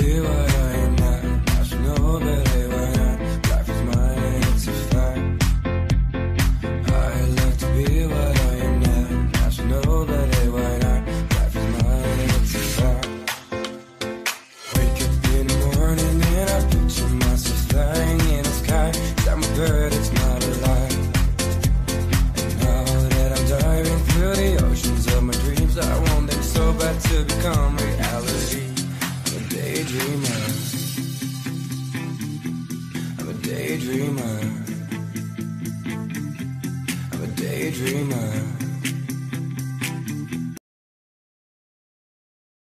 be what I am not. I should know, but hey, why not? Life is mine and it's a fact. I love to be what I am not. I should know, but hey, why not? Life is mine and it's a fact. Wake up in the morning and I picture myself flying in the sky. I'm a bird, it's not a lie. And now that I'm diving through the oceans of my dreams, I want them so bad to become reality. I'm a daydreamer. I'm a daydreamer. I'm a daydreamer.